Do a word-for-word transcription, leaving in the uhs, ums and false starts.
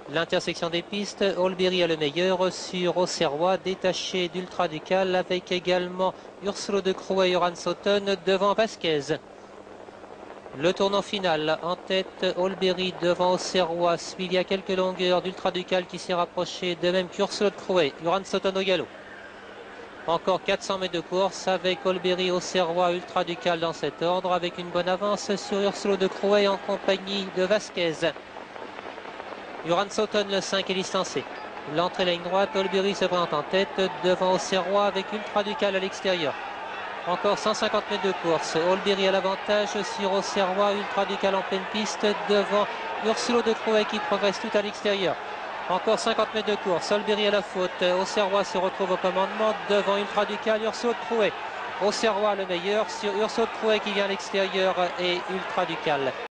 L'intersection des pistes, Olberry a le meilleur sur Auxerrois, détaché d'Ultra Ducal avec également Ursulo de Crouet et Joran Soton devant Vasquez. Le tournant final, en tête, Olberry devant Auxerrois, suivi à quelques longueurs d'Ultra Ducal qui s'est rapproché, de même qu'Ursulo de Crouet, Joran Soton au galop. Encore quatre cents mètres de course avec Olberry, Auxerrois, Ultra Ducal dans cet ordre, avec une bonne avance sur Ursulo de Crouet en compagnie de Vasquez. Joran Soton, le cinq, est distancé. L'entrée ligne droite, Olberry se présente en tête devant Auxerrois avec Ultra Ducal à l'extérieur. Encore cent cinquante mètres de course. Olberry à l'avantage sur Auxerrois, Ultra Ducal en pleine piste devant Ursulo de Crouet qui progresse tout à l'extérieur. Encore cinquante mètres de course. Olberry à la faute. Auxerrois se retrouve au commandement devant Ultra Ducal, Ursulo de Crouet. Auxerrois le meilleur sur Ursulo de Crouet qui vient à l'extérieur et Ultra Ducal.